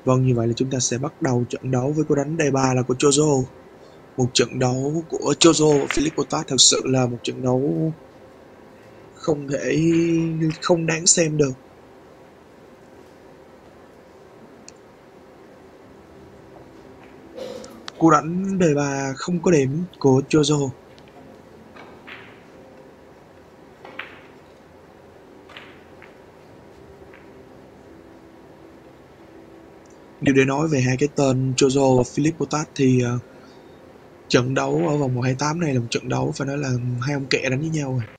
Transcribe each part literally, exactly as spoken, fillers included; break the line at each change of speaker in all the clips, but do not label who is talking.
Vâng, như vậy là chúng ta sẽ bắt đầu trận đấu với cú đánh đề ba là của Chozo. Một trận đấu của Chozo và Philippe Potat thực sự là một trận đấu không thể không đáng xem được. Cú đánh đề ba không có điểm của Chozo. Nếu để nói về hai cái tên Chozo và Philippe Potat thì uh, trận đấu ở vòng một hai tám này là một trận đấu phải nói là hai ông kẹ đánh với nhau rồi.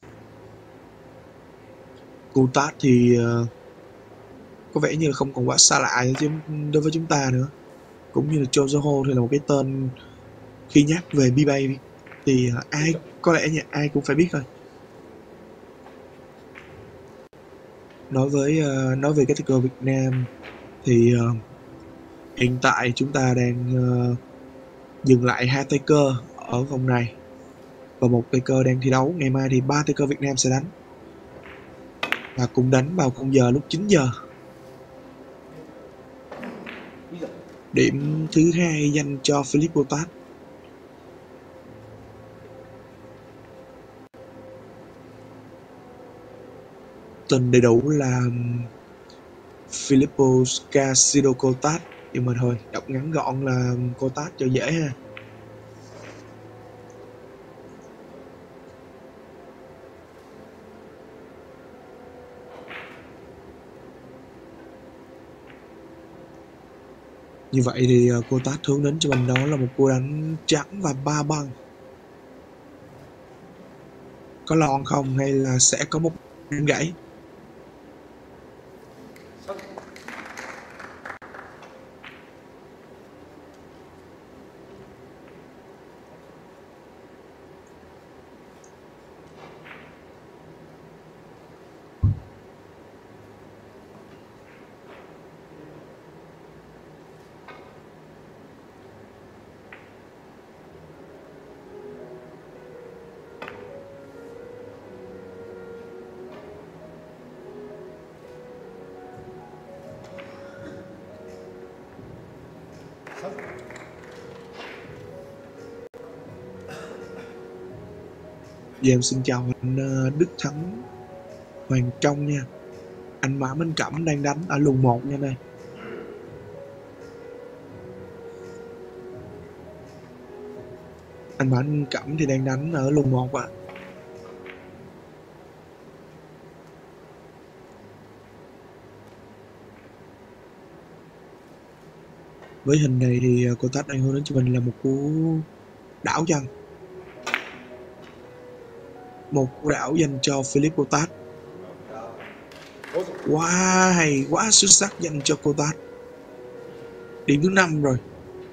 Potat thì uh, có vẻ như là không còn quá xa lạ đối với chúng ta nữa. Cũng như là Chozo thì là một cái tên khi nhắc về B-Bay thì uh, ai có lẽ nhà ai cũng phải biết thôi. Nói với uh, nói về cái taker Việt Nam thì uh, hiện tại chúng ta đang uh, dừng lại hai taker ở vòng này và một taker đang thi đấu. Ngày mai thì ba taker Việt Nam sẽ đánh và cùng đánh vào khung giờ lúc chín giờ. Điểm thứ hai dành cho Philippe Potat. Tên đầy đủ là Filippo Casido Cotat, nhưng mà thôi đọc ngắn gọn là Cotat cho dễ ha. Như vậy thì Cotat hướng đến cho mình đó là một cú đánh trắng và ba băng. Có lon không hay là sẽ có một đánh gãy? Dạ, em xin chào anh Đức Thắng Hoàng Trong nha. Anh Mã Minh Cẩm đang đánh ở lùng một nha này. Anh Mã Minh Cẩm thì đang đánh ở lùng một ạ. À. Với hình này thì Cotat đang hướng đến cho mình là một cú đảo chân. Một cú đảo dành cho Philippe Potat. Quá hay, quá xuất sắc dành cho Cotat. Điểm thứ năm rồi.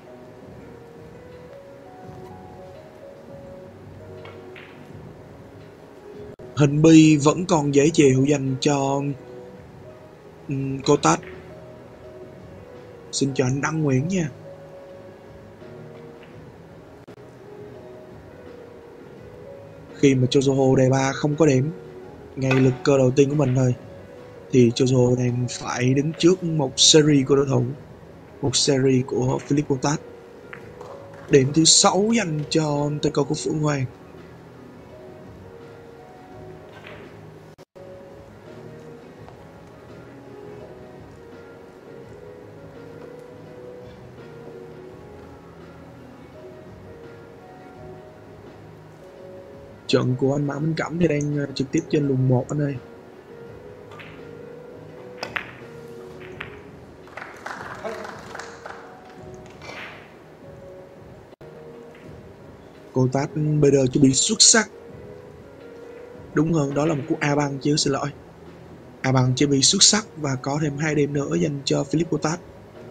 Hình bi vẫn còn dễ chịu dành cho um, Cotat. Xin chào anh Đăng Nguyễn nha. Khi mà Chozo đề ba không có điểm ngay lực cơ đầu tiên của mình thôi thì Chozo đang phải đứng trước một series của đối thủ, một series của Philippe Potat. Điểm thứ sáu dành cho taker của Phượng Hoàng. Trận của anh Mã Minh Cẩm thì đang trực tiếp trên lùng một anh ơi. Cotat bây giờ chuẩn bị xuất sắc. Đúng hơn đó là một cú A băng chứ, xin lỗi. A băng chỉ bị xuất sắc và có thêm hai điểm nữa dành cho Philippe Potat.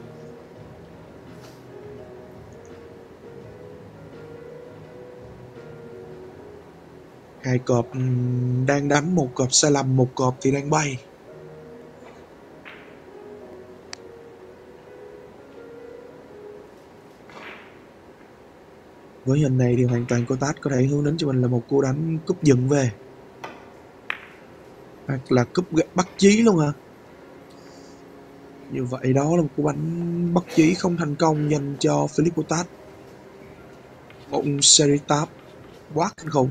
Hai cọp đang đánh, một cọp sai lầm, một cọp thì đang bay. Với hình này thì hoàn toàn Cotat có thể hướng đến cho mình là một cú đánh cúp dựng về, hoặc là cúp bắt chí luôn hả? Như vậy đó là một cú bắn bất chí không thành công dành cho Philippe Cotard. Một series tap quá kinh khủng.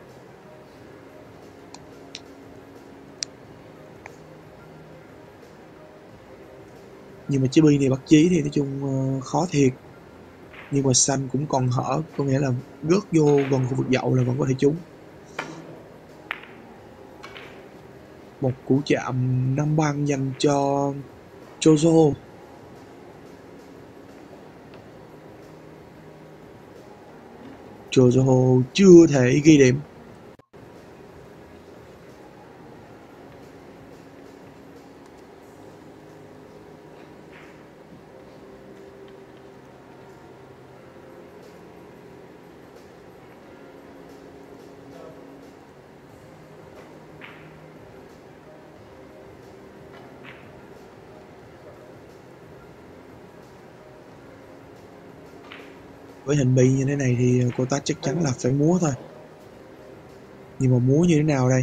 Nhưng mà chiếc bi này bắt chí thì nói chung uh, khó thiệt. Nhưng mà xanh cũng còn hở, có nghĩa là rớt vô gần khu vực dậu là vẫn có thể trúng. Một cú chạm năm băng dành cho Chozo. Chozo chưa thể ghi điểm. Với hình bi như thế này thì cô ta chắc chắn là phải múa thôi. Nhưng mà múa như thế nào đây?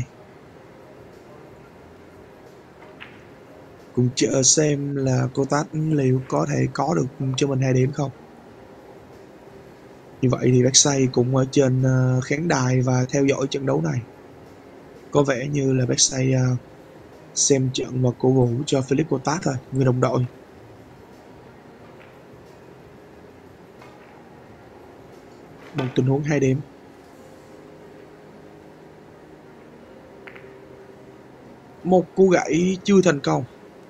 Cùng chờ xem là cô ta liệu có thể có được cho mình hai điểm không. Như vậy thì Backside cũng ở trên khán đài và theo dõi trận đấu này. Có vẻ như là Backside xem trận và cổ vũ cho Philippe Cotard thôi, người đồng đội. Một tình huống hai điểm. Một cú gãy chưa thành công.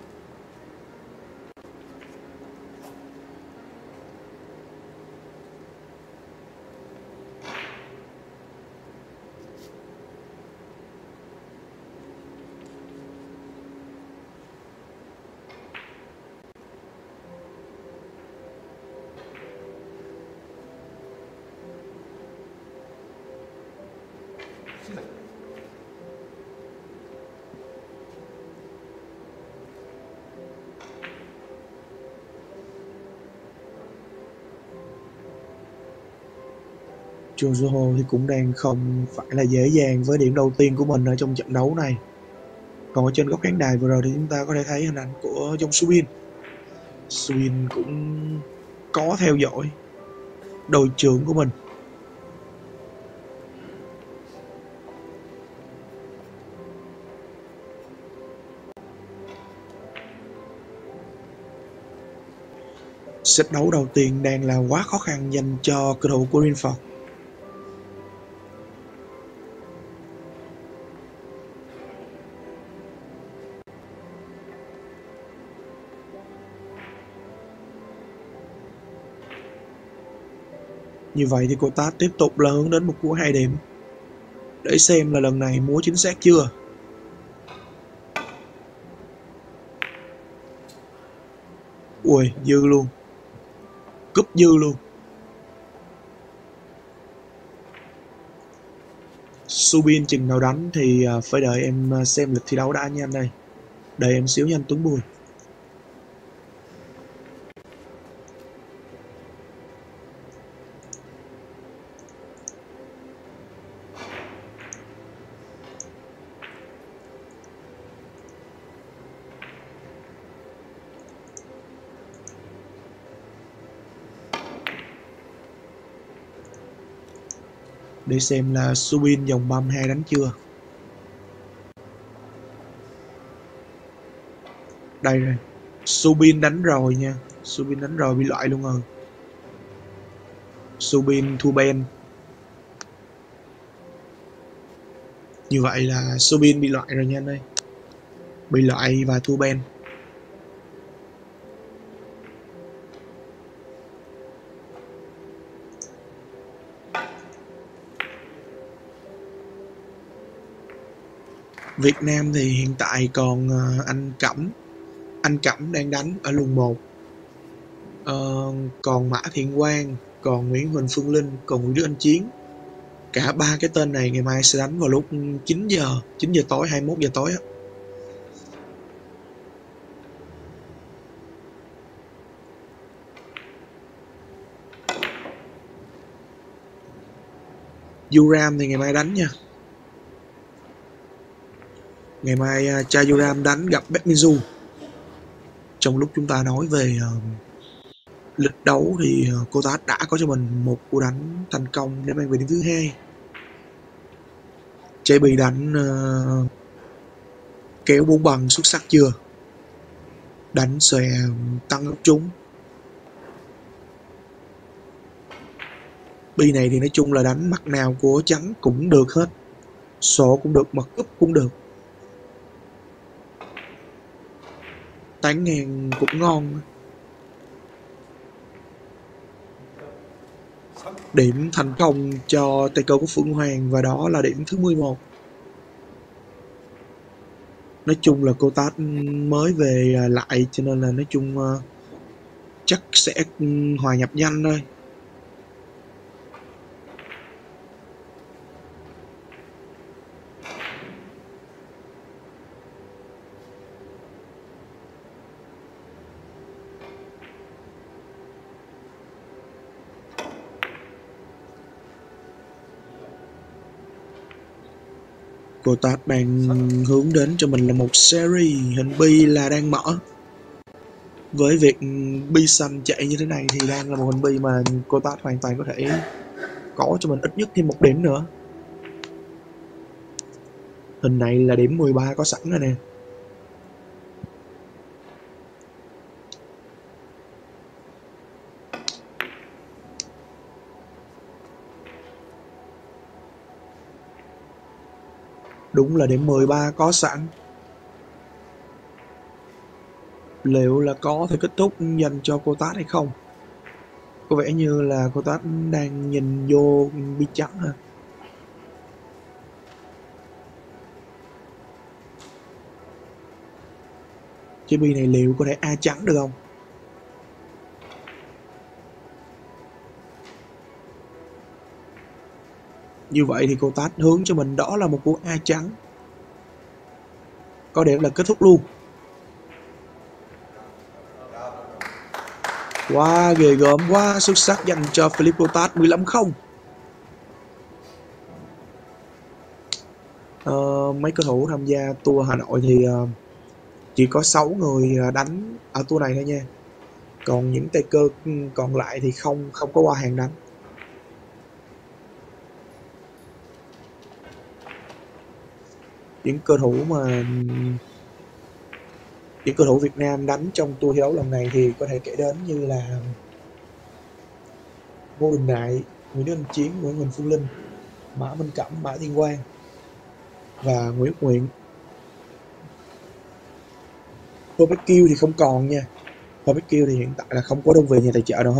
Chozo thì cũng đang không phải là dễ dàng với điểm đầu tiên của mình ở trong trận đấu này. Còn ở trên góc khán đài vừa rồi thì chúng ta có thể thấy hình ảnh của Jong Subin. Subin cũng có theo dõi đội trưởng của mình. Set đấu đầu tiên đang là quá khó khăn dành cho cầu thủ của Greenford. Như vậy thì cô ta tiếp tục là hướng đến một cú hai điểm. Để xem là lần này múa chính xác chưa. Ui, dư luôn. Cúp dư luôn. Subin chừng nào đánh thì phải đợi em xem lịch thi đấu đã nha anh ơi. Đợi em xíu nha anh Tuấn Bùi. Để xem là Subin vòng ba mươi hai đánh chưa. Đây rồi. Subin đánh rồi nha. Subin đánh rồi, bị loại luôn rồi. Subin thua Ben. Như vậy là Subin bị loại rồi nha anh ơi. Bị loại và thua Ben. Việt Nam thì hiện tại còn anh Cẩm. Anh Cẩm đang đánh ở luồng một. Ờ, còn Mã Thiện Quang, còn Nguyễn Huỳnh Phương Linh, còn Nguyễn Đức Anh Chiến. Cả ba cái tên này ngày mai sẽ đánh vào lúc chín giờ, chín giờ tối, hai mươi mốt giờ tối á. Yuram thì ngày mai đánh nha. Ngày mai Cha Yuram đánh gặp Baekminju. trong lúc chúng ta nói về uh, lịch đấu thì uh, cô ta đã có cho mình một cú đánh thành công để mang về điểm thứ hai. jê bê đánh uh, kéo bốn bằng xuất sắc chưa? Đánh xòe tăng góc trúng. Bi này thì nói chung là đánh mặt nào của trắng cũng được hết, sổ cũng được, mặt cúp cũng được, tán ngang cũng ngon. Điểm thành công cho tay cơ của Phượng Hoàng và đó là điểm thứ mười một. Nói chung là cô Tát mới về lại cho nên là nói chung uh, chắc sẽ hòa nhập nhanh thôi. Cô Tát đang hướng đến cho mình là một series, hình bi là đang mở. Với việc bi xanh chạy như thế này thì đang là một hình bi mà cô Tát hoàn toàn có thể có cho mình ít nhất thêm một điểm nữa. Hình này là điểm mười ba có sẵn rồi nè. Đúng là điểm mười ba có sẵn. Liệu là có thể kết thúc dành cho cô Tát hay không? Có vẻ như là cô Tát đang nhìn vô bi trắng ha. Chiếc bi này liệu có thể A trắng được không? Như vậy thì cô Tát hướng cho mình đó là một cú A trắng. Có điểm là kết thúc luôn. Wow, ghê gớm quá, xuất sắc dành cho Philip cô Tát, mười lăm không. Ờ, mấy cầu thủ tham gia tour Hà Nội thì uh, chỉ có sáu người đánh ở tour này thôi nha. Còn những tay cơ còn lại thì không không có qua hàng đánh. Những cơ thủ mà những cầu thủ Việt Nam đánh trong tour thi đấu lần này thì có thể kể đến như là Ngô Đình Nại, Nguyễn Đức Anh Chiến, Nguyễn Huỳnh Phương Linh, Mã Minh Cẩm, Mã Thiên Quang và Nguyễn Đức Nguyện. Barbecue thì không còn nha. Barbecue thì hiện tại là không có đơn vị nhà tài trợ đâu hết.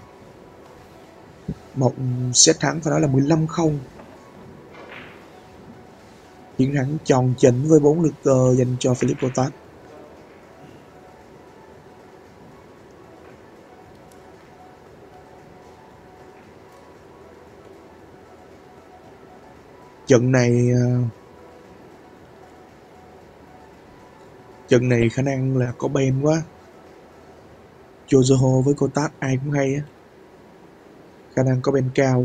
Một set thắng phải nói là mười lăm không. Chiến thắng tròn chỉnh với bốn lượt cờ dành cho Philip cô Tát. Trận này trận này khả năng là có Ben quá. Jojo với cô Tát ai cũng hay á. Khả năng có Ben cao.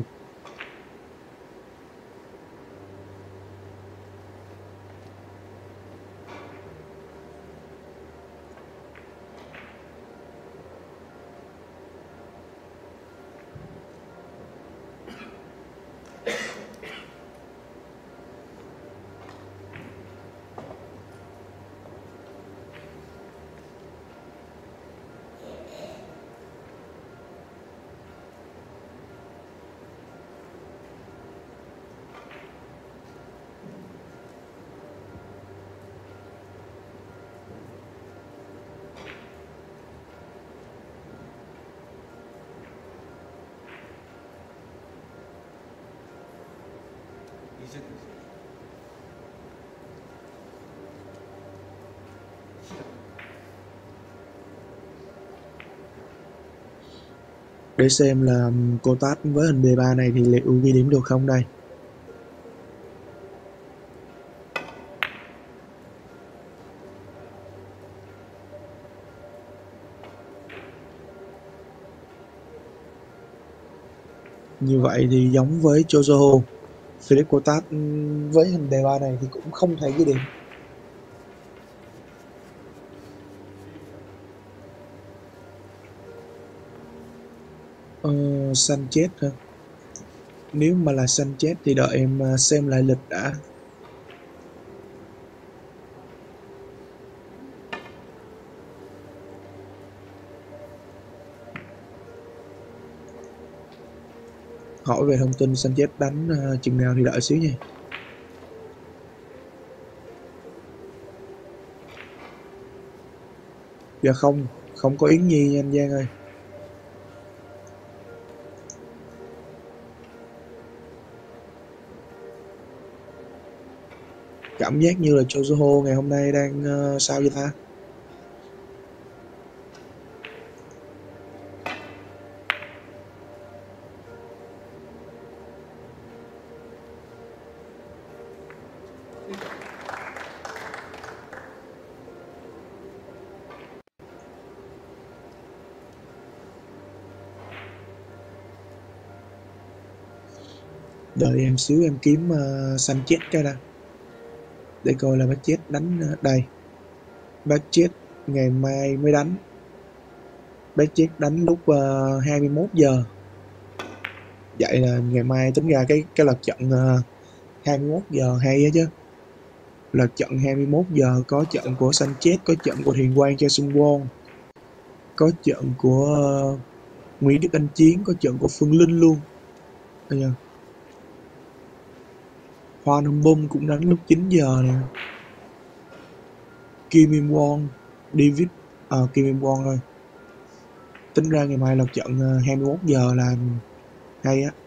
Để xem là cô Tát với hình đề ba này thì liệu ghi điểm được không đây. Như vậy thì giống với Jojo, Philip cô Tát với hình đề ba này thì cũng không thể ghi điểm. Ờ, Sanchez hả? Nếu mà là Sanchez thì đợi em ờ, xem lại lịch đã. Hỏi về thông tin Sanchez đánh ờ, chừng nào thì đợi xíu nha. Dạ không, không có Yến Nhi nha anh Giang ơi. Cảm giác như là Jojo ngày hôm nay đang ờ, sao vậy ta? Đợi em xíu em kiếm uh, Sanchez cái đã. Để coi là Sanchez đánh ờ, đây. Sanchez ngày mai mới đánh. Sanchez đánh lúc uh, hai mươi mốt giờ. Vậy là ngày mai tính ra cái cái lượt trận uh, hai mươi mốt giờ hay á chứ. Lượt trận hai mươi mốt giờ có trận của Sanchez, có trận của Thiền Quang cho Xuân Won, có trận của uh, Nguyễn Đức Anh Chiến, có trận của Phương Linh luôn. Bây giờ Hoa Nam Bông cũng đánh lúc chín giờ nè. Kim Im Won, David, à, Kim Im Won thôi. Tính ra ngày mai lượt trận uh, hai mươi mốt giờ là hay á.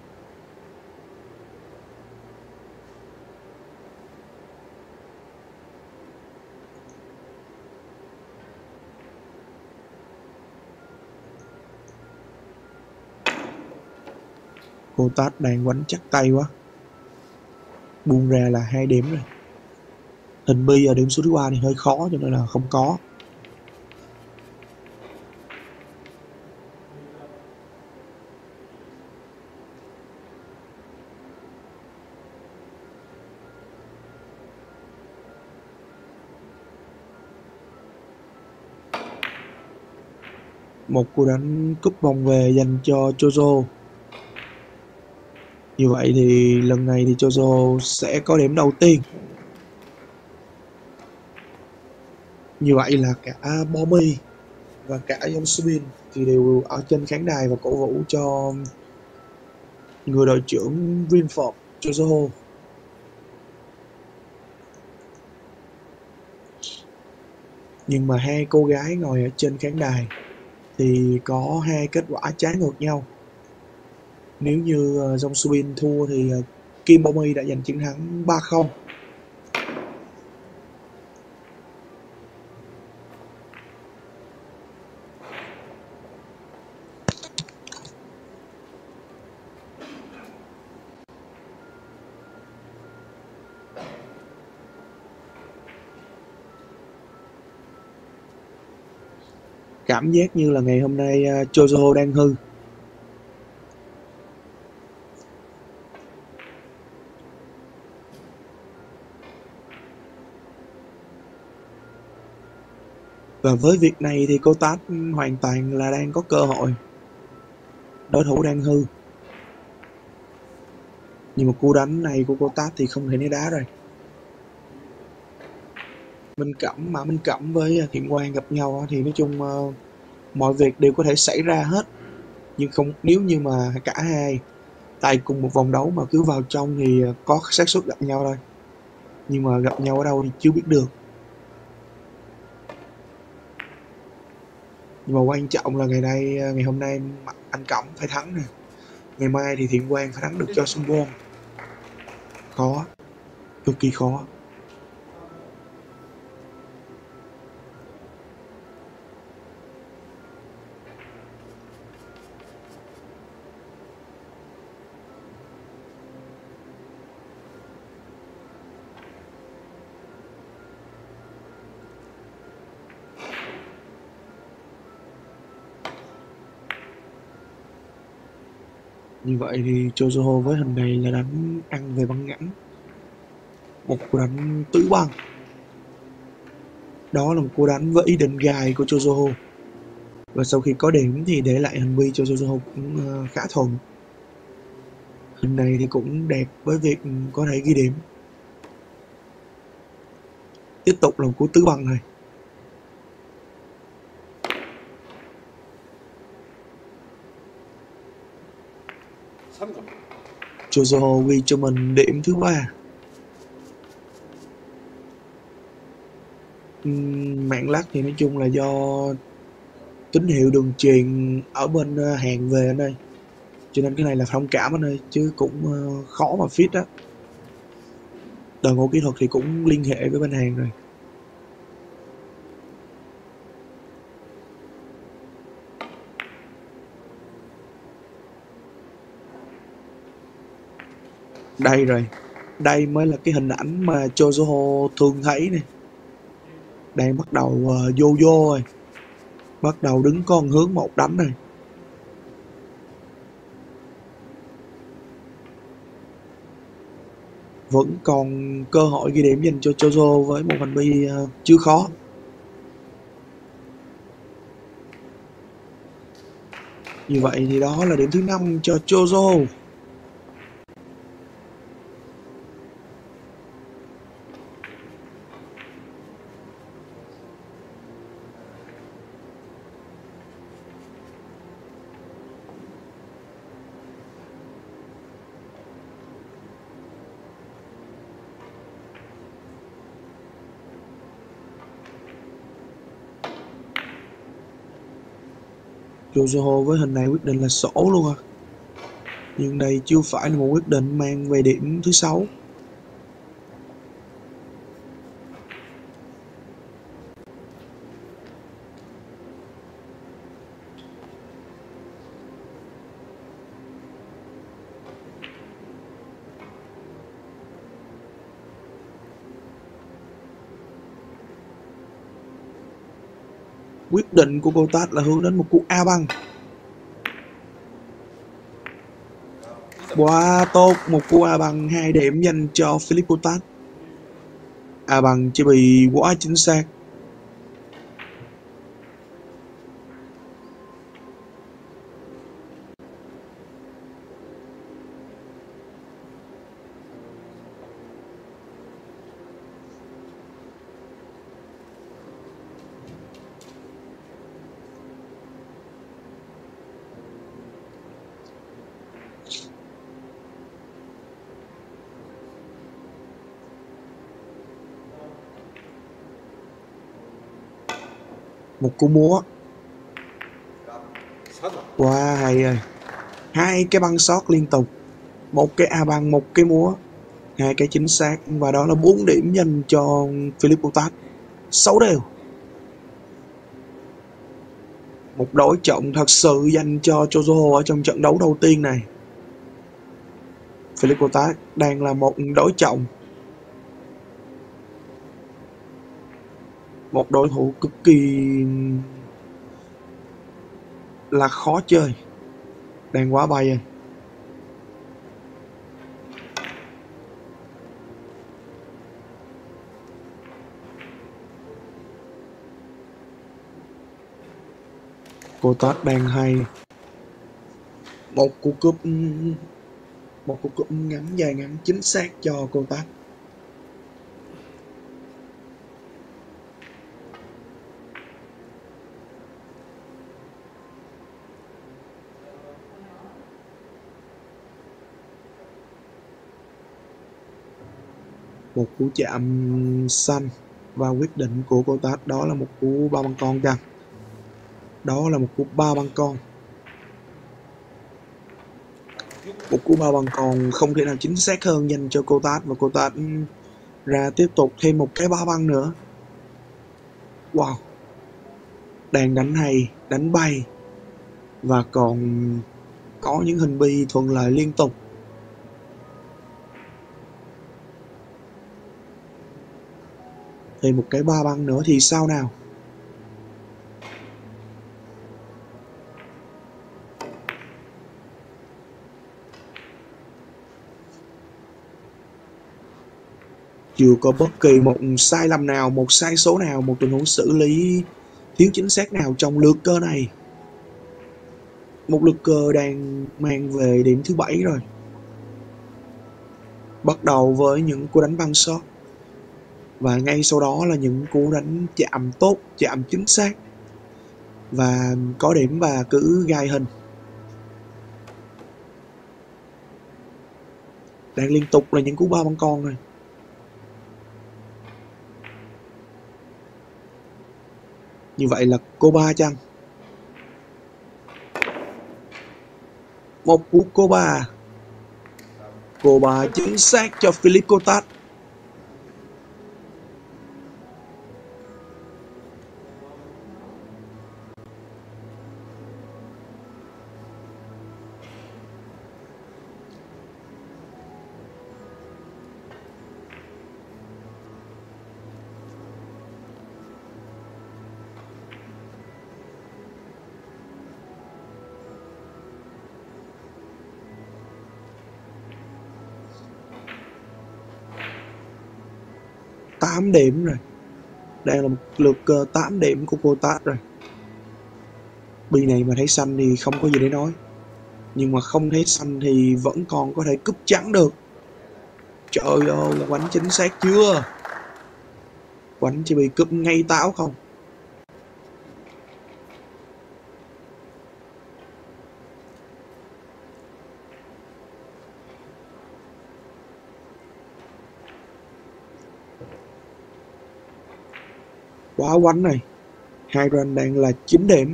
Cô Tát đang quánh chắc tay quá. Buông ra là hai điểm rồi. Hình bi ở điểm số thứ ba thì hơi khó cho nên là không có. Một cú đánh cúp vòng về dành cho Jojo. Như vậy thì lần này thì Jojo sẽ có điểm đầu tiên. Như vậy là cả Bobby và cả Yong Subin thì đều ở trên khán đài và cổ vũ cho người đội trưởng Greenford Jojo. Nhưng mà hai cô gái ngồi ở trên khán đài thì có hai kết quả trái ngược nhau. Nếu như uh, Jong Subin thua thì uh, Kim Bobby đã giành chiến thắng ba không. Cảm giác như là ngày hôm nay uh, Jojo đang hư. Và với việc này thì cô Tát hoàn toàn là đang có cơ hội. Đối thủ đang hư. Nhưng mà cú đánh này của cô Tát thì không thể né đá rồi. Minh Cẩm mà Minh Cẩm với Thiện Quang gặp nhau thì nói chung uh, mọi việc đều có thể xảy ra hết. Nhưng không nếu như mà cả hai tại cùng một vòng đấu mà cứ vào trong thì có xác suất gặp nhau thôi. Nhưng mà gặp nhau ở đâu thì chưa biết được. Nhưng mà quan trọng là ngày nay ngày hôm nay anh Cẩm phải thắng nè. Ngày mai thì Thiện Quang phải thắng được cho Xuân Won. Khó, cực kỳ khó. Như vậy thì Jojo với hình này là đánh ăn về băng ngãnh. Một cú đánh tứ băng. Đó là một cú đánh với ý định gài của Jojo. Và sau khi có điểm thì để lại hành vi cho Jojo cũng uh, khá thuận. Hình này thì cũng đẹp với việc có thể ghi điểm. Tiếp tục là một cú tứ băng này. Jojo ghi cho mình điểm thứ ba. Uhm, mạng lắc thì nói chung là do tín hiệu đường truyền ở bên uh, hàng về anh ơi, cho nên cái này là thông cảm anh ơi, chứ cũng uh, khó mà fit á. Đội ngũ kỹ thuật thì cũng liên hệ với bên hàng rồi. Đây rồi, đây mới là cái hình ảnh mà Jojo thường thấy nè. Đang bắt đầu uh, vô vô rồi, bắt đầu đứng con hướng một đánh này. Vẫn còn cơ hội ghi điểm dành cho Jojo với một hành vi uh, chưa khó. Như vậy thì đó là điểm thứ năm cho Jojo. Jojo với hình này quyết định là sổ luôn à. Nhưng đây chưa phải là một quyết định mang về điểm thứ sáu. Quyết định của cô Tát là hướng đến một cú A băng. Quá tốt, một cú A bằng hai điểm dành cho Philip Potat. A bằng chỉ bị quá chính xác. Một cú múa quá hay rồi. Hai cái băng sót liên tục, một cái A băng, một cái múa, hai cái chính xác, và đó là bốn điểm dành cho Philip Potat. Sáu đều. Một đối trọng thật sự dành cho Jojo ở trong trận đấu đầu tiên này. Philip Potat đang là một đối trọng, một đối thủ cực kỳ là khó chơi, đang quá bay rồi. Cô Tát đang hay. Một cú cúp, một cú cúp ngắn dài ngắn chính xác cho cô Tát. Một cú chạm xanh và quyết định của cô Tát, đó là một cú ba băng con chăng? Đó là một cú ba băng con. Một cú ba băng con không thể nào chính xác hơn dành cho cô Tát, và cô Tát ra tiếp tục thêm một cái ba băng nữa. Wow, đang đánh hay, đánh bay và còn có những hình bi thuận lợi liên tục. Thêm một cái ba băng nữa thì sao nào? Chưa có bất kỳ một sai lầm nào, một sai số nào, một tình huống xử lý thiếu chính xác nào trong lượt cơ này. Một lượt cơ đang mang về điểm thứ bảy rồi. Bắt đầu với những cú đánh băng shot. Và ngay sau đó là những cú đánh chạm tốt, chạm chính xác. Và có điểm và cứ gai hình. Đang liên tục là những cú ba băng con rồi. Như vậy là cô ba chăng? Một cú cô ba. Cô ba chính xác cho Philippe Cotard. tám điểm rồi. Đây là một lượt cơ tám điểm của Cotard rồi. Bi này mà thấy xanh thì không có gì để nói. Nhưng mà không thấy xanh thì vẫn còn có thể cúp trắng được. Trời ơi, quánh chính xác chưa? Quánh chỉ bị cúp ngay táo không? Quá quánh này. Hai run đang là chín điểm.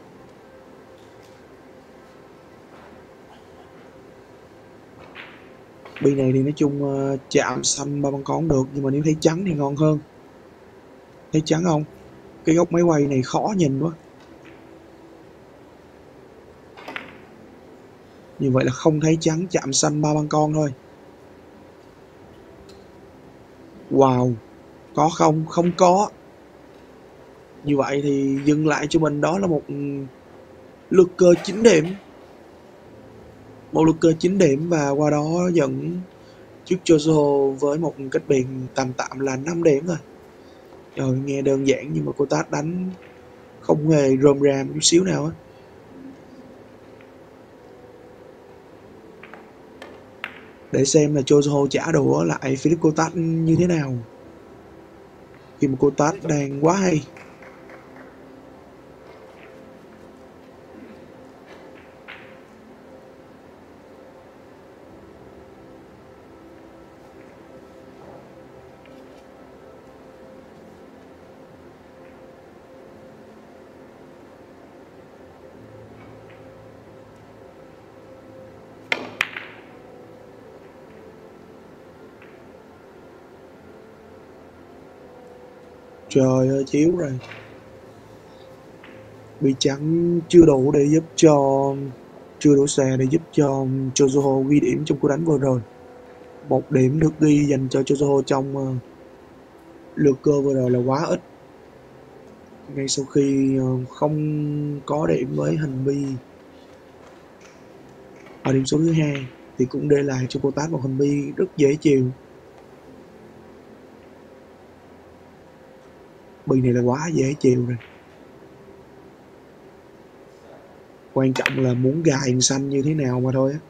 Bi này thì nói chung uh, chạm xanh ba băng con được. Nhưng mà nếu thấy trắng thì ngon hơn. Thấy trắng không? Cái góc máy quay này khó nhìn quá. Như vậy là không thấy trắng, chạm xanh ba băng con thôi. Wow. Có không? Không có. Như vậy thì dừng lại cho mình đó là một lượt cơ chín điểm. Một lượt cơ chín điểm và qua đó dẫn trước Jojo với một cách biệt tạm tạm là năm điểm thôi. Rồi nghe đơn giản nhưng mà Cotard đánh không hề rôm ràm chút xíu nào á. Để xem là Jojo trả đũa lại Philippe Cotard như thế nào. Khi mà Cotard đang quá hay. Trời ơi, chiếu rồi. Bị trắng chưa đủ để giúp cho chưa đủ xè để giúp cho Jojo ghi điểm trong cú đánh vừa rồi. Một điểm được ghi dành cho Jojo trong uh, lượt cơ vừa rồi là quá ít. Ngay sau khi uh, không có điểm với hình bi ở điểm số thứ hai thì cũng để lại cho Cotard một hình bi rất dễ chịu. Bi này là quá dễ chịu rồi. Quan trọng là muốn gài xanh như thế nào mà thôi á.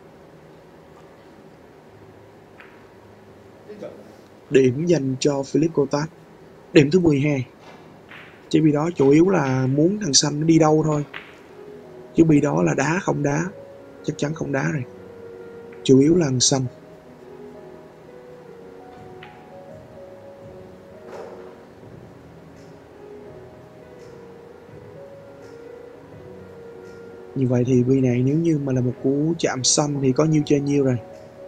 Điểm dành cho Philippe Cotard. Điểm thứ mười hai. Chứ bi đó chủ yếu là muốn thằng xanh nó đi đâu thôi. Chứ bi đó là đá không đá. Chắc chắn không đá rồi. Chủ yếu là thằng xanh. Như vậy thì bi này nếu như mà là một cú chạm xanh thì có nhiêu chơi nhiêu rồi.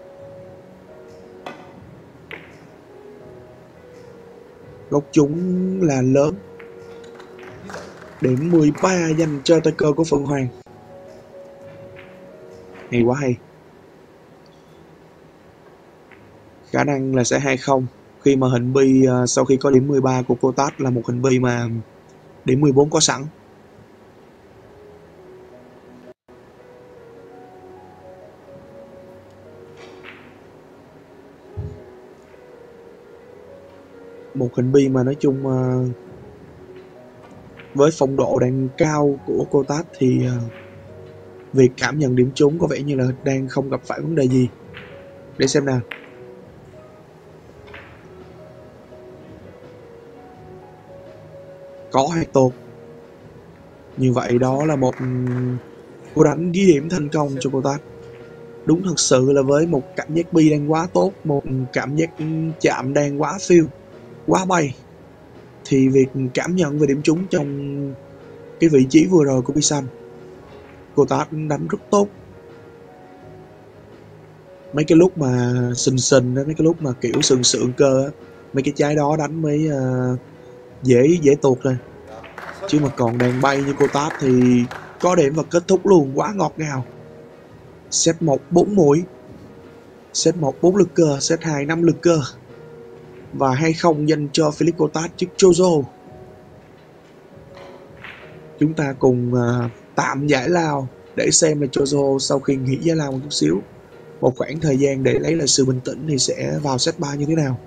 Góc trúng là lớn. Điểm mười ba dành cho tay cơ của Phượng Hoàng. Hay quá hay. Khả năng là sẽ hai không. Khi mà hình bi uh, sau khi có điểm mười ba của Cotard là một hình bi mà điểm mười bốn có sẵn. Một hình bi mà nói chung uh, với phong độ đang cao của Cotard thì uh, Việc cảm nhận điểm trúng có vẻ như là đang không gặp phải vấn đề gì. Để xem nào. Có hay tột. Như vậy đó là một cú đánh ghi điểm thành công cho cô ta. Đúng thật sự là với một cảm giác bi đang quá tốt, một cảm giác chạm đang quá phiêu, quá bay, thì việc cảm nhận về điểm trúng trong cái vị trí vừa rồi của Pisan, cô ta đánh rất tốt. Mấy cái lúc mà sình sình á, mấy cái lúc mà kiểu sườn sượng cơ á, mấy cái trái đó đánh mới uh, dễ dễ tuột rồi. Chứ mà còn đang bay như cô Táp thì có điểm và kết thúc luôn, quá ngọt ngào. Set một bốn mũi, set một bốn lực cơ, set hai năm lực cơ, và hay không dành cho Philip Cottas trước Jojo. Chúng ta cùng uh, tạm giải lao để xem là Jojo sau khi nghỉ giải lao một chút xíu, một khoảng thời gian để lấy lại sự bình tĩnh thì sẽ vào set ba như thế nào.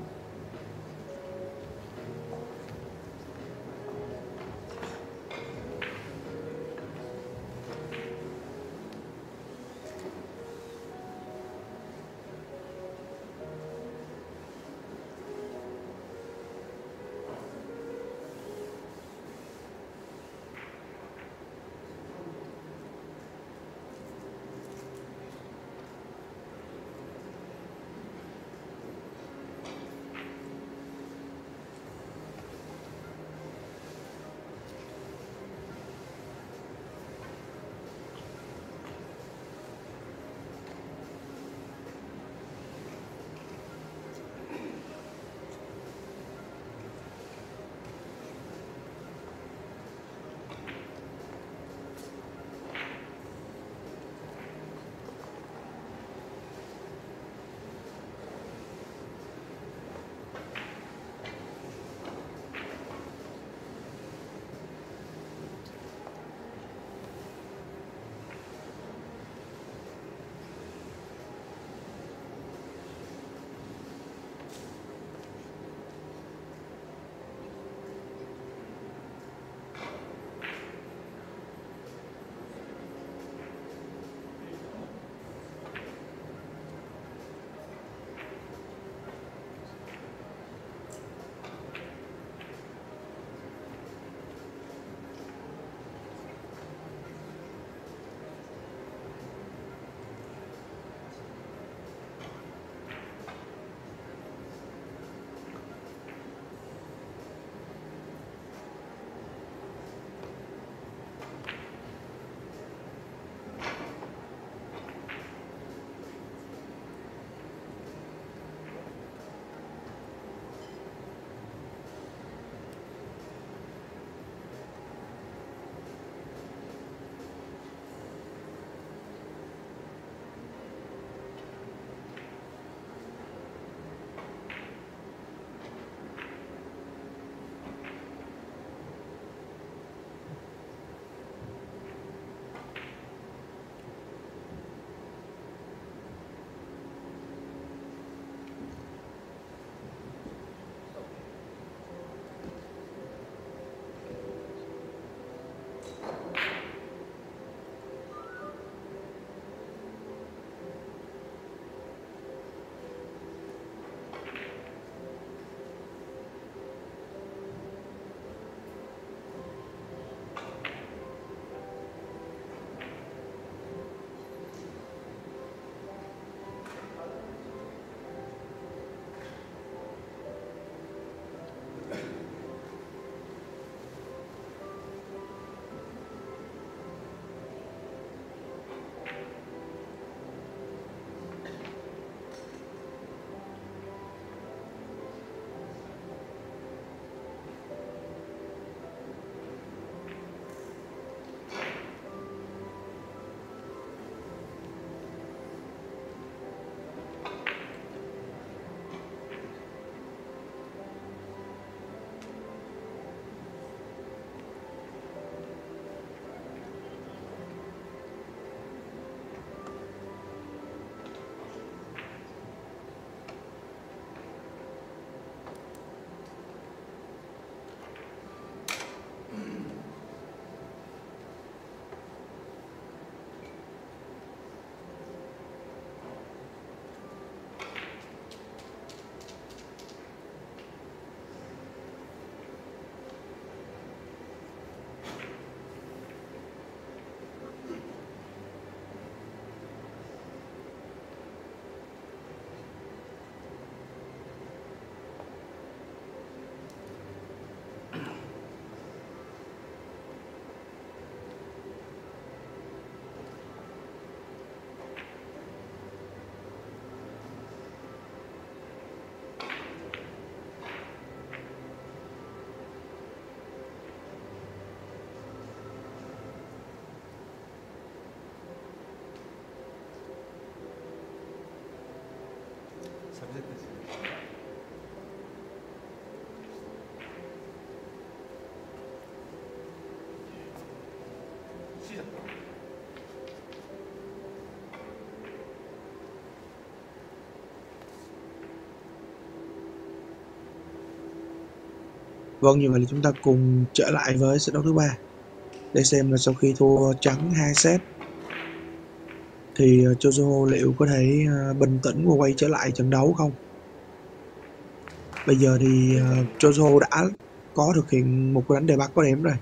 Vâng, như vậy là chúng ta cùng trở lại với set đấu thứ ba để xem là sau khi thua trắng hai set thì Chozo liệu có thể uh, bình tĩnh và quay trở lại trận đấu không. Bây giờ thì uh, Chozo đã có thực hiện một cú đánh đề bắt có điểm rồi.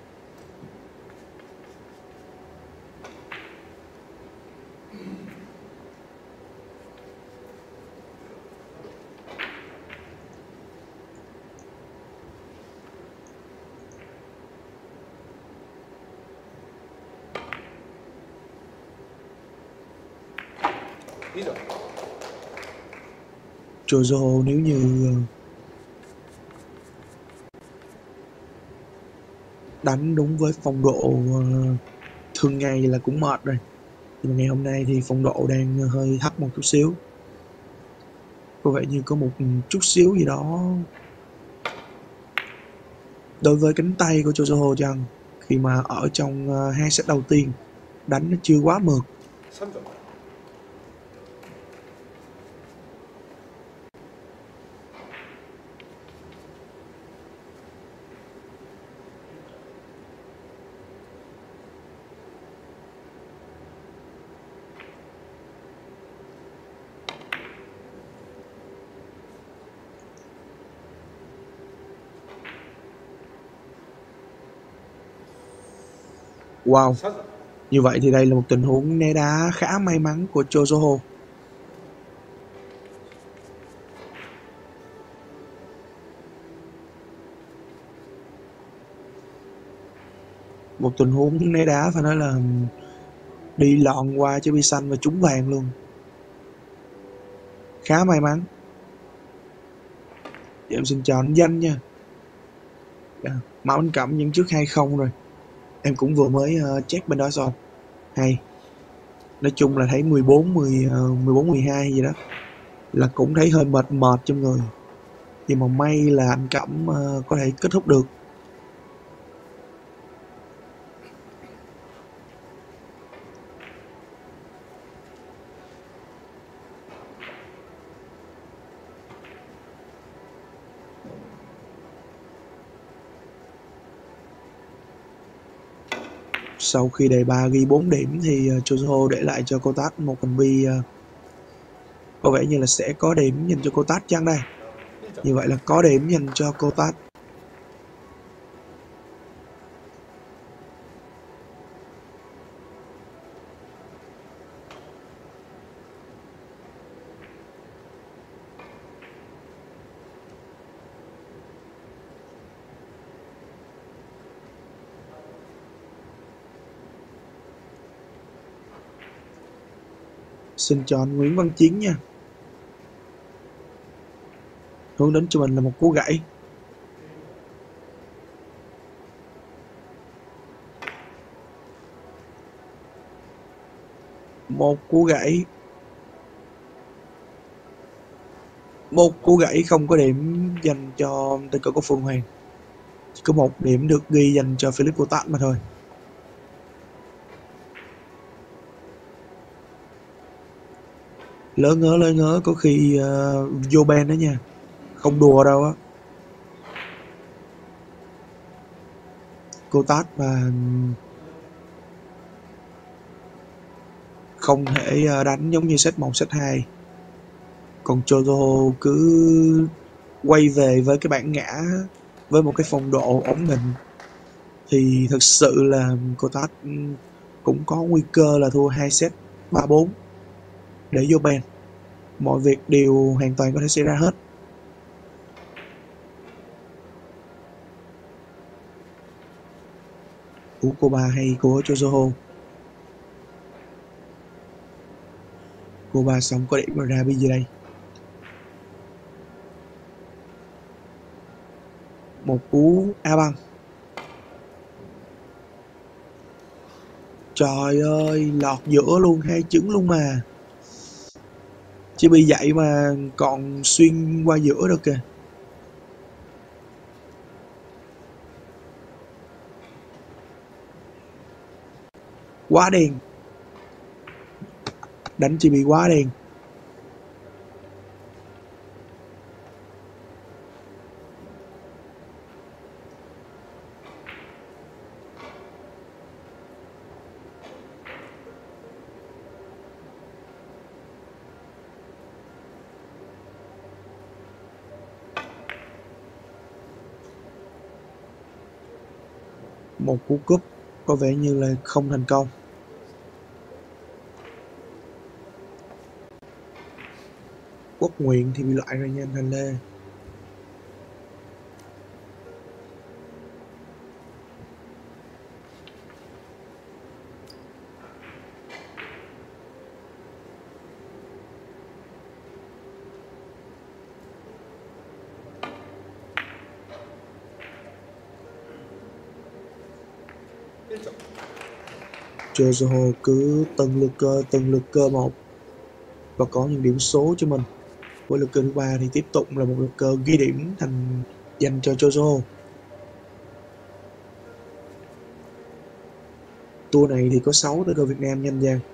Chozo nếu như đánh đúng với phong độ thường ngày là cũng mệt rồi, nhưng mà ngày hôm nay thì phong độ đang hơi thấp một chút xíu, có vẻ như có một chút xíu gì đó đối với cánh tay của Chozo chăng, khi mà ở trong hai set đầu tiên đánh nó chưa quá mượt. Wow, như vậy thì đây là một tình huống né đá khá may mắn của Chozo. Một tình huống né đá phải nói là đi lòn qua chứ bị xanh và trúng vàng luôn, khá may mắn. Em xin chào anh Danh nha. Yeah. Mão Anh Cẩm dẫn trước hai không rồi. Em cũng vừa mới uh, check bên đó xong. Hay. Nói chung là thấy mười bốn, mười, uh, mười bốn, mười hai gì đó là cũng thấy hơi mệt mệt trong người. Nhưng mà may là anh Cẩm uh, có thể kết thúc được. Sau khi đề ba ghi bốn điểm thì uh, Chozo để lại cho Kotat một hành vi uh, có vẻ như là sẽ có điểm dành cho Kotat chăng đây. Như vậy là có điểm dành cho Kotat. Xin chào anh Nguyễn Văn Chiến nha. Hướng đến cho mình là một cú gãy. Một cú gãy. Một cú gãy không có điểm dành cho tay cờ của Phương Hoàng. Chỉ có một điểm được ghi dành cho Philip Kotat mà thôi. Lỡ ngớ lỡ ngớ có khi uh, vô ban đó nha. Không đùa đâu á. Kotat mà không thể đánh giống như set một, set hai. Còn Chozo cứ quay về với cái bản ngã với một cái phong độ ổn định thì thực sự là Kotat cũng có nguy cơ là thua hai set ba bốn để vô ban. Mọi việc đều hoàn toàn có thể xảy ra hết. Của cô bà hay của Chozo? Cô bà xong có điểm mà ra bây giờ đây. Một cú A băng. Trời ơi, lọt giữa luôn, hai trứng luôn mà. Chỉ bị vậy mà còn xuyên qua giữa được kìa. Quá đen. Đánh chibi quá đen. Một cú cúp có vẻ như là không thành công. Quốc Nguyện thì bị loại ra nha anh Thành Lê. Jojo cứ từng lượt cơ từng lượt cơ một và có những điểm số cho mình. Với lượt cơ thứ ba thì tiếp tục là một lượt cơ ghi điểm thành dành cho Jojo. Tour này thì có sáu tay cờ Việt Nam nhanh Giang.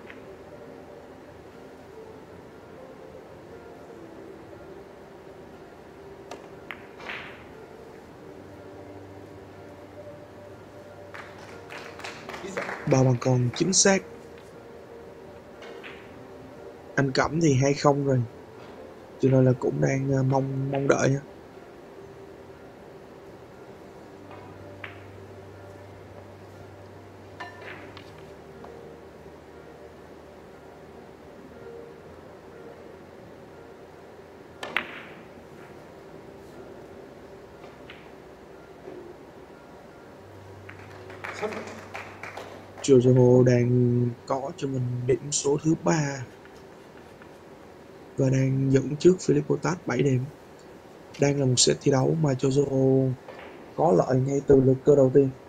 Ba bằng còn chính xác. Anh Cẩm thì hai không rồi, cho nên là cũng đang mong mong đợi. Jojo đang có cho mình điểm số thứ ba và đang dẫn trước Philip Potat bảy điểm. Đang là một set thi đấu mà Jojo có lợi ngay từ lượt cơ đầu tiên.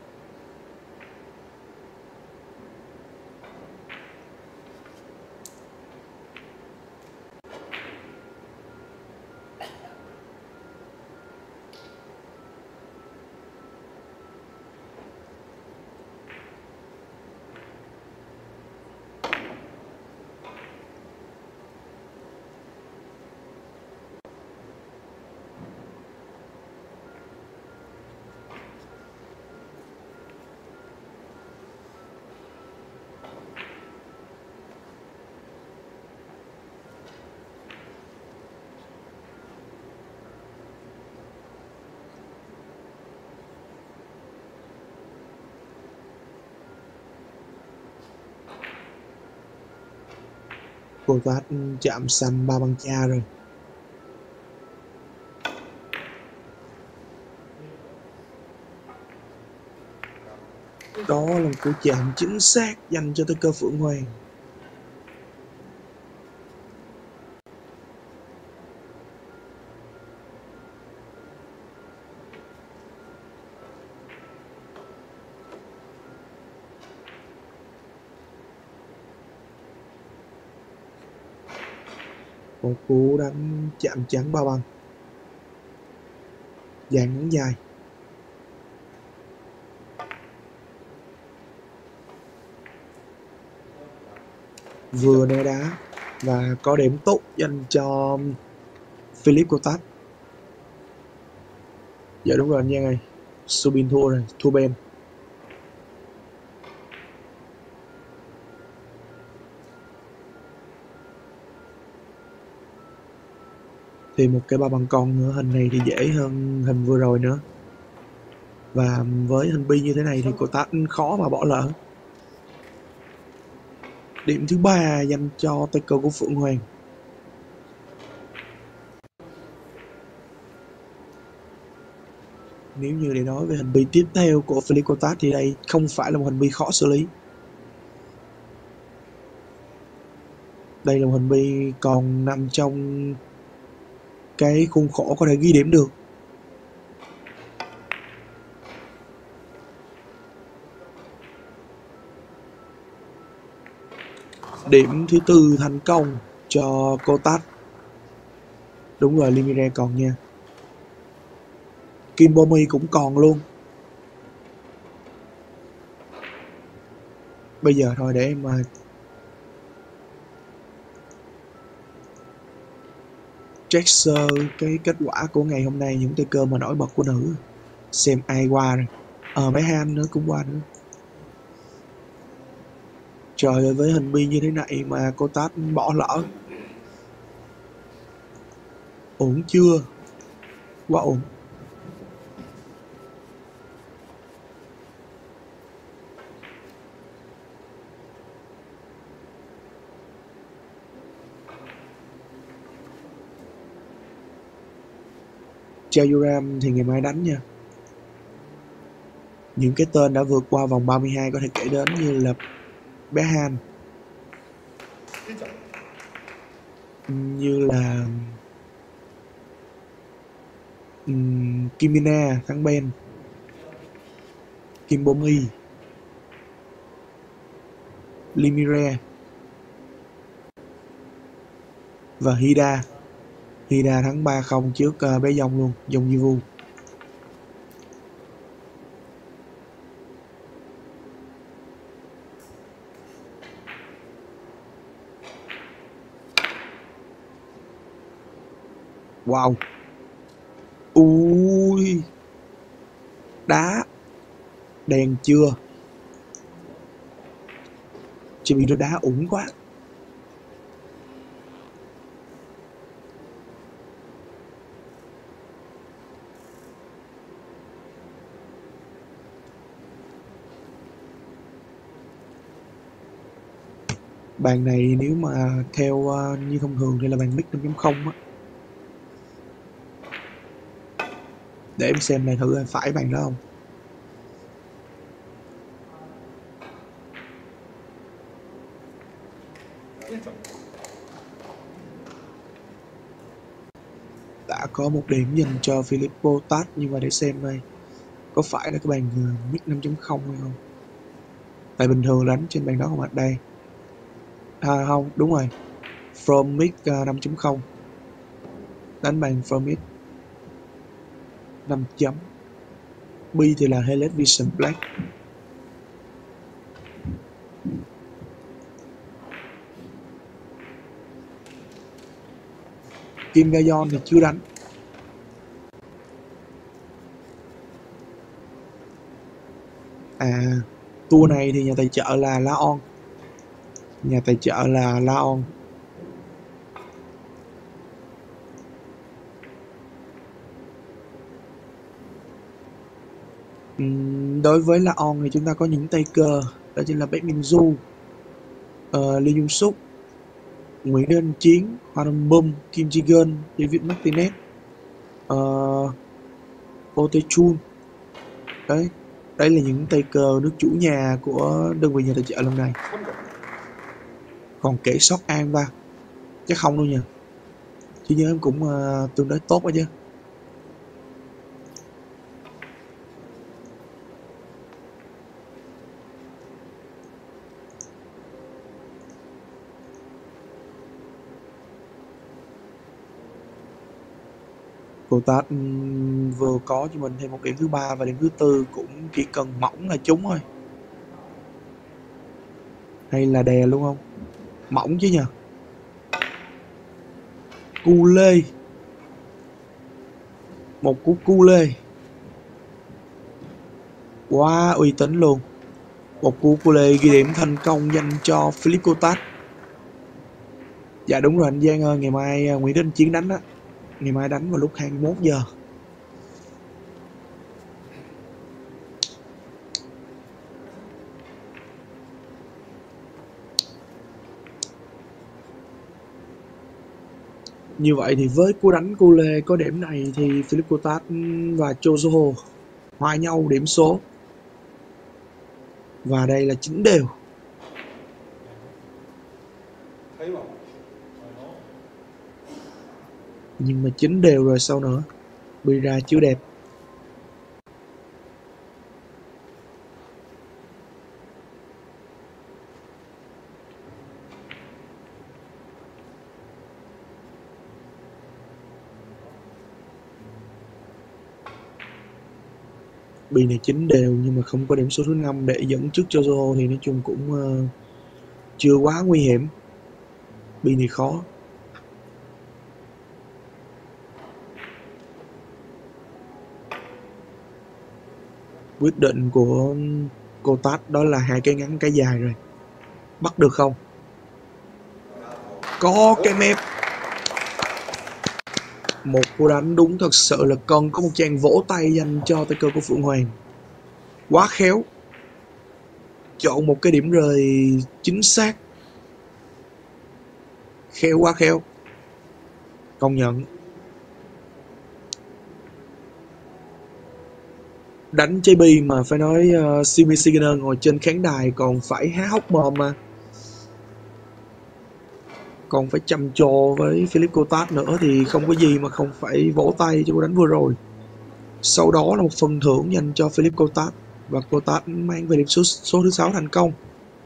Potat chạm xanh ba bằng cha rồi. Đó là một cú chạm chính xác dành cho tay cờ Phượng Hoàng. Một cú đánh chạm trắng ba bằng. Dàn ngắn dài. Vừa né đá và có điểm tốt dành cho Philip Potat. Dạ đúng rồi anh Giang ơi, Subin thua rồi, thua bên. Thì một cái ba bằng con nữa, hình này thì dễ hơn hình vừa rồi nữa. Và với hình bi như thế này thì Potat khó mà bỏ lỡ. Điểm thứ ba dành cho tay cờ của Phượng Hoàng. Nếu như để nói về hình bi tiếp theo của Philip Potat thì đây không phải là một hình bi khó xử lý. Đây là một hình bi còn nằm trong cái khuôn khổ có thể ghi điểm được. Điểm thứ tư thành công cho Potat. Đúng rồi, Limire còn nha. Kimbomi cũng còn luôn. Bây giờ thôi để em uh, check sơ cái kết quả của ngày hôm nay, những tay cơ mà nổi bật của nữ, xem ai qua rồi. Ờ bé Han nữa cũng qua nữa. Trời ơi, với hình bi như thế này mà cô Tát bỏ lỡ. Ổn chưa? Quá ổn. Chaoyuram thì ngày mai đánh nha. Những cái tên đã vượt qua vòng ba mươi hai có thể kể đến như là bé Han, như là um, Kim Mina thắng Ben, Kim Bomi, Limire và Hida. Hida thắng ba không trước uh, bé Dông luôn, Dông Yivu. Wow. Ui. Đá. Đèn chưa? Chị bị nó đá ủng quá. Bàn này nếu mà theo uh, như thông thường thì là bàn mic năm chấm không á. Để em xem này thử phải bàn đó không. Đã có một điểm dành cho Filippo Tát, nhưng mà để xem đây có phải là cái bàn uh, mic năm chấm không hay không. Tại bình thường đánh trên bàn đó không ạ. Đây. À không, đúng rồi. From mic uh, năm chấm không. Đánh bàn From mic năm chấm. Bi thì là Helix Vision Black. Kim Gayon thì chưa đánh. À, tour này thì nhà tài trợ là Laon. Nhà tài trợ là Laon. Uhm, đối với Laon thì chúng ta có những tay cơ, đó chính là Baek Min-ju, uh, Lee Jung-suk, Nguyễn Đức Anh Chiến, Hoa Đông Bum, Kim Ji-geun, David Martinez, uh, Oh Tae-chun. Đấy, đấy là những tay cơ nước chủ nhà của đơn vị nhà tài trợ lần này. Còn kể sót An ba chắc không đâu nha, chứ nhớ em cũng uh, tương đối tốt đó chứ. Cô Tát vừa có cho mình thêm một điểm thứ ba và điểm thứ tư cũng chỉ cần mỏng là trúng thôi. Hay là đè luôn không? Mỏng chứ nhờ. Cu lê. Một cú cu lê. Quá uy tín luôn. Một cú cu lê ghi điểm thành công dành cho Philip Cô Tát. Dạ đúng rồi anh Giang ơi, ngày mai Nguyễn Đức Anh Chiến đánh á. Ngày mai đánh vào lúc hai mươi mốt giờ. Như vậy thì với cú đánh cu lê có điểm này thì Philip Cô Tát và Cho Soho hòa nhau điểm số. Và đây là chín đều. Nhưng mà chín đều rồi sao nữa. Bira chưa đẹp. Bi này chín đều nhưng mà không có điểm số thứ năm để dẫn trước cho Zoho thì nói chung cũng uh, chưa quá nguy hiểm. Bi này khó. Quyết định của cô Tát đó là hai cái ngắn cái dài rồi. Bắt được không? Có cái mép. Một cú đánh đúng thật sự là cần có một tràng vỗ tay dành cho tay cơ của Phượng Hoàng. Quá khéo. Chọn một cái điểm rời chính xác. Khéo quá khéo. Công nhận. Đánh J B mà phải nói uh, Simi Signer ngồi trên khán đài còn phải há hốc mồm mà. Còn phải trầm trồ với Philip Cotard nữa thì không có gì mà không phải vỗ tay cho cú đánh vừa rồi. Sau đó là một phần thưởng dành cho Philip Cotard và Cotard mang về điểm số, số thứ sáu thành công.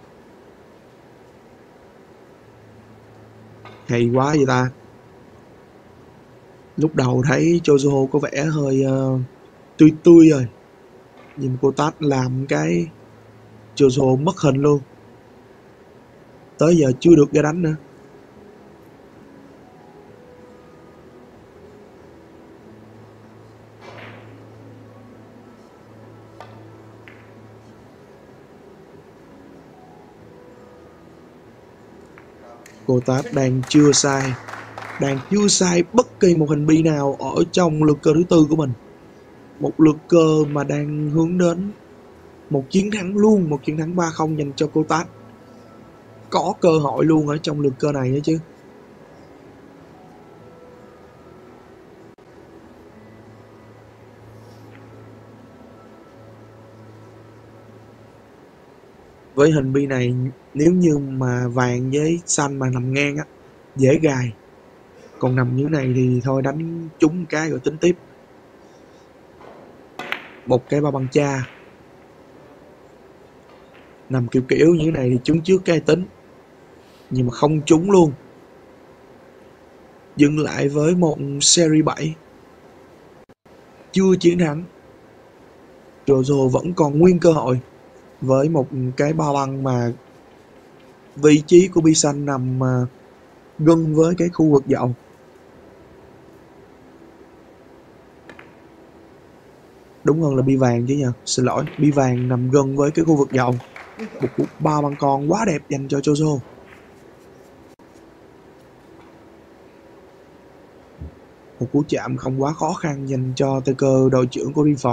Hay quá vậy ta. Lúc đầu thấy Chozo có vẻ hơi uh, tươi tươi rồi, nhưng Cotard làm cái Chozo mất hình luôn. Tới giờ chưa được ra đánh nữa. Cotard đang chưa sai, đang chưa sai bất kỳ một hình bi nào ở trong lượt cơ thứ tư của mình. Một lượt cơ mà đang hướng đến một chiến thắng luôn, một chiến thắng ba không dành cho Cotard. Có cơ hội luôn ở trong lượt cơ này nữa chứ. Với hình bi này, nếu như mà vàng với xanh mà nằm ngang á, dễ gài. Còn nằm như này thì thôi đánh trúng cái rồi tính tiếp. Một cái ba bằng cha. Nằm kiểu kiểu như thế này thì trúng trước cái tính. Nhưng mà không trúng luôn. Dừng lại với một series bảy. Chưa chiến thắng. Jojo vẫn còn nguyên cơ hội. Với một cái ba băng mà vị trí của bi xanh nằm gần với cái khu vực dậu. Đúng hơn là bi vàng chứ nha. Xin lỗi, bi vàng nằm gần với cái khu vực dậu. Một cú ba băng con quá đẹp dành cho Jojo. Một cú chạm không quá khó khăn dành cho tay cơ đội trưởng của Rinford.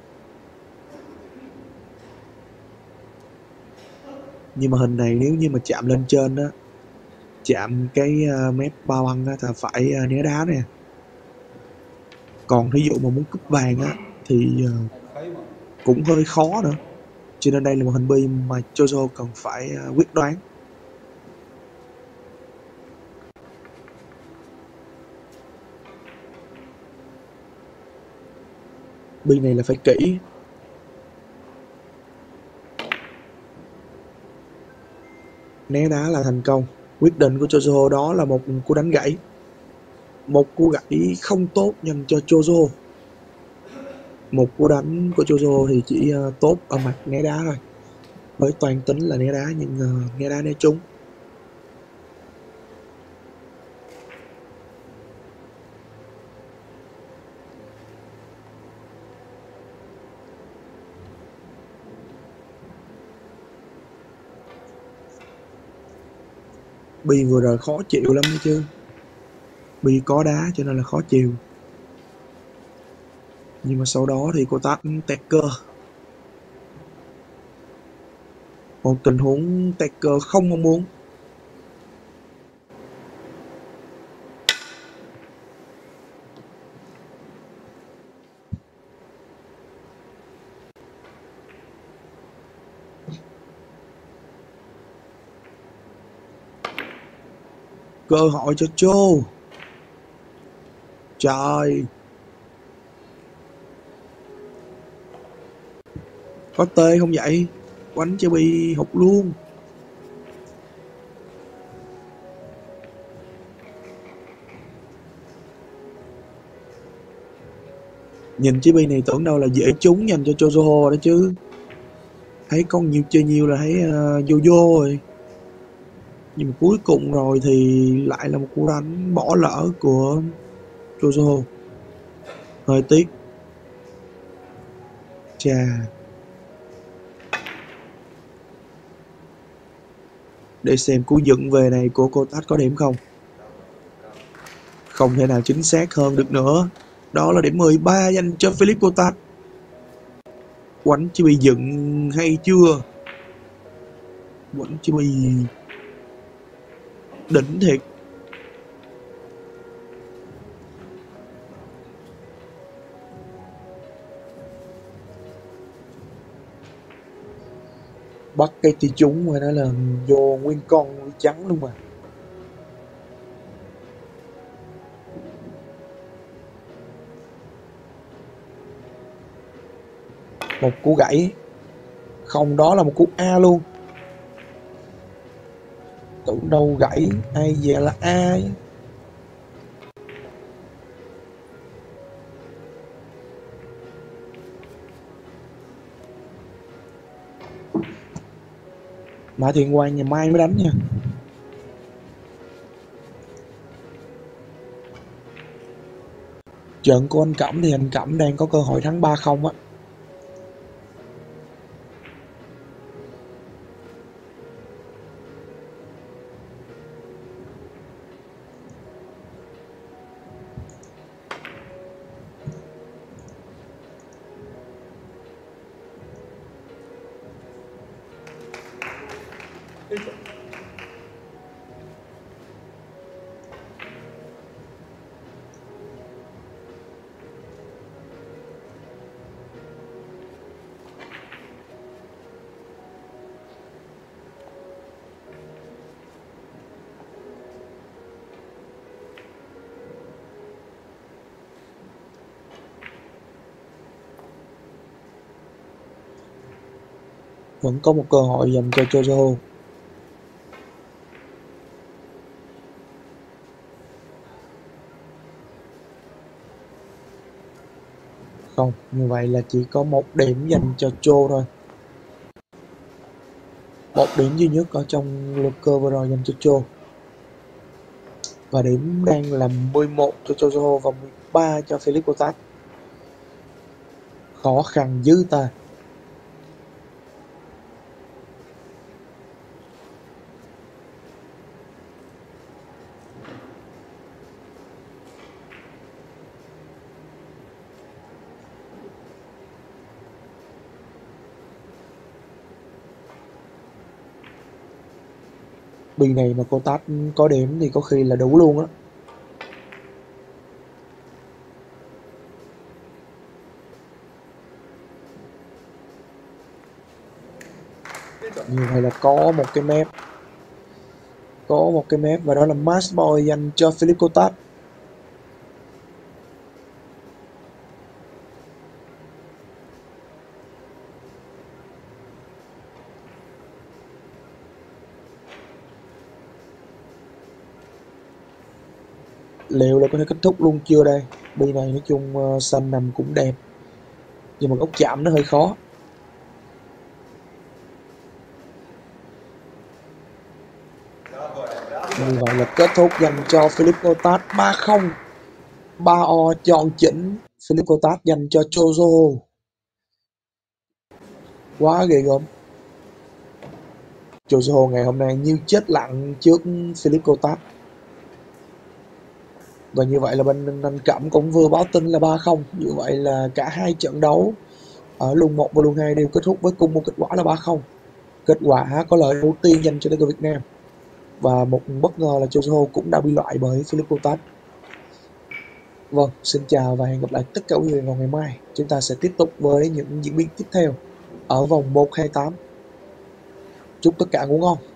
Nhưng mà hình này nếu như mà chạm lên trên á, chạm cái uh, mép ba băng á thì phải uh, né đá nè. Còn ví dụ mà muốn cúp vàng á thì uh, cũng hơi khó nữa. Cho nên đây là một hình bi mà Jojo cần phải uh, quyết đoán. Bi này là phải kỹ. Né đá là thành công. Quyết định của Jojo đó là một cú đánh gãy. Một cú gãy không tốt dành cho Jojo. Một cú đánh của Jojo thì chỉ uh, tốt ở mặt né đá thôi. Với toàn tính là né đá nhưng uh, né đá né trúng. Bi vừa rồi khó chịu lắm đấy chứ. Bi có đá cho nên là khó chịu. Nhưng mà sau đó thì cô tát tẹt cơ. Một tình huống tẹt cơ không mong muốn. Cơ hội cho Joe. Trời. Có tê không vậy? Quánh cho Bi hụt luôn. Nhìn chiếc bi này tưởng đâu là dễ trúng dành cho Chozoho đó chứ. Thấy con nhiều chơi nhiều là thấy uh, vô vô rồi. Nhưng mà cuối cùng rồi thì lại là một cú đánh bỏ lỡ của Chozoho. Hơi tiếc. Chà. Để xem cú dựng về này của Kotat có điểm không. Không thể nào chính xác hơn được nữa. Đó là điểm mười ba dành cho Philip Kotat. Quánh chiếc bi dựng hay chưa? Quánh chiếc bi đỉnh thiệt. Bắt cái thì trúng mà nó là vô nguyên con trắng luôn mà. Một cú gãy. Không, đó là một cú A luôn. Tưởng đâu gãy, ai về là A. Mã Thiện Quang ngày mai mới đánh nha. Trận của anh Cẩm thì anh Cẩm đang có cơ hội thắng ba không á. Vẫn có một cơ hội dành cho Chozoho. Không, như vậy là chỉ có một điểm dành cho Cho thôi. Một điểm duy nhất ở trong lượt cơ vừa rồi dành cho Cho. Và điểm đang là mười một cho Chozoho và mười ba cho Philip Kotat. Khó khăn dữ ta. Bi này mà Kotat có điểm thì có khi là đủ luôn á. Như vậy là có một cái map. Có một cái map và đó là Match Boy dành cho Philip Kotat. Liệu là có thể kết thúc luôn chưa đây? Bi này nói chung uh, xanh nằm cũng đẹp. Nhưng mà góc chạm nó hơi khó. Như vậy là kết thúc dành cho Philip Kotat ba không. ba o chọn chỉnh Philip Kotat dành cho Chozoho. Quá ghê gớm. Chozoho ngày hôm nay như chết lặng trước Philip Kotat. Và như vậy là bên anh Cẩm cũng vừa báo tin là ba không. Như vậy là cả hai trận đấu ở luân một và luân hai đều kết thúc với cùng một kết quả là ba không. Kết quả có lợi đầu tiên dành cho đội Việt Nam. Và một bất ngờ là Chozoho cũng đã bị loại bởi Philip Kotat. Vâng, xin chào và hẹn gặp lại tất cả quý vị vào ngày mai. Chúng ta sẽ tiếp tục với những diễn biến tiếp theo ở vòng một hai tám. Chúc tất cả ngủ ngon.